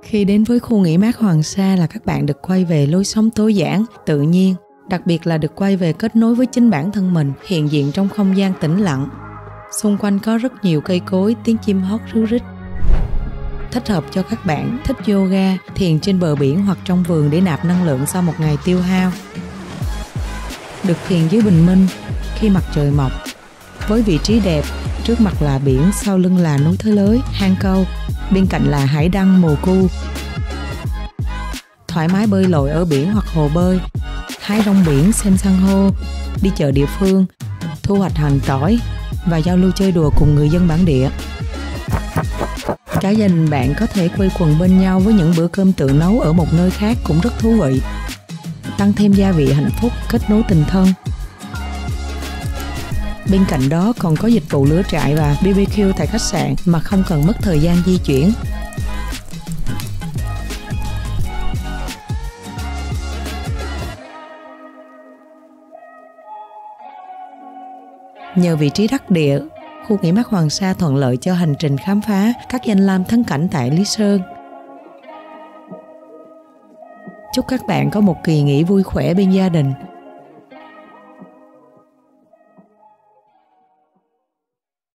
Khi đến với khu nghỉ mát Hoàng Sa là các bạn được quay về lối sống tối giản, tự nhiên, đặc biệt là được quay về kết nối với chính bản thân mình, hiện diện trong không gian tĩnh lặng. Xung quanh có rất nhiều cây cối, tiếng chim hót ríu rít. Thích hợp cho các bạn thích yoga, thiền trên bờ biển hoặc trong vườn để nạp năng lượng sau một ngày tiêu hao. Được thiền dưới bình minh khi mặt trời mọc, với vị trí đẹp, trước mặt là biển, sau lưng là núi Thới Lới, hang câu, bên cạnh là hải đăng Mùa Cu. Thoải mái bơi lội ở biển hoặc hồ bơi, hái rong biển, xem san hô, đi chợ địa phương, thu hoạch hành tỏi và giao lưu chơi đùa cùng người dân bản địa. Cả gia đình bạn có thể quây quần bên nhau với những bữa cơm tự nấu ở một nơi khác cũng rất thú vị. Tăng thêm gia vị hạnh phúc, kết nối tình thân. Bên cạnh đó còn có dịch vụ lửa trại và BBQ tại khách sạn mà không cần mất thời gian di chuyển. Nhờ vị trí đắc địa, khu nghỉ mát Hoàng Sa thuận lợi cho hành trình khám phá các danh lam thắng cảnh tại Lý Sơn. Chúc các bạn có một kỳ nghỉ vui khỏe bên gia đình.